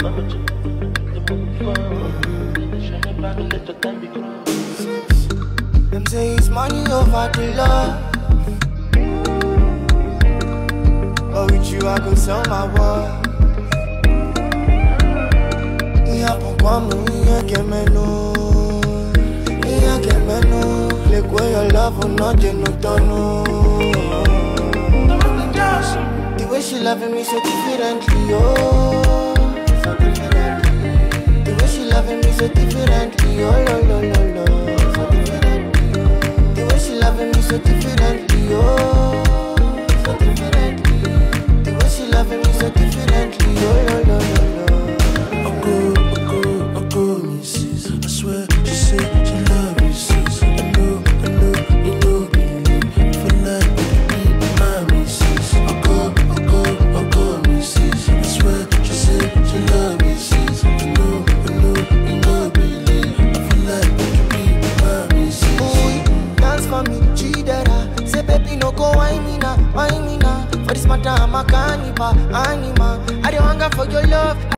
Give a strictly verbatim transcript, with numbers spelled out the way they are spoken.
Them say it's money over the love, but with you I go sell my world. Yeah, pourquoi me get me no? Yeah, get me no. Like where your love will not get no done. The way she loving me so differently, oh, so differently. The way she loving me so differently, oh, lo lo lo lo, so differently. The way she loving me so differently, oh, so differently. The way she loving me so differently, oh, lo lo lo lo. Oko, Oko, Oko Miss. I swear she said she love you, sis. I know, I know, you know, believe. For life, be my missus. Oko, Oko, Oko Miss. I swear she said she love you, sis. I know, I know, you know, believe. For life, be my missus. Boy, dance for me, Chidera. Say baby no go whine me now, whine me now. For this matter I'm a carnival, animal. I don't hunger for your love.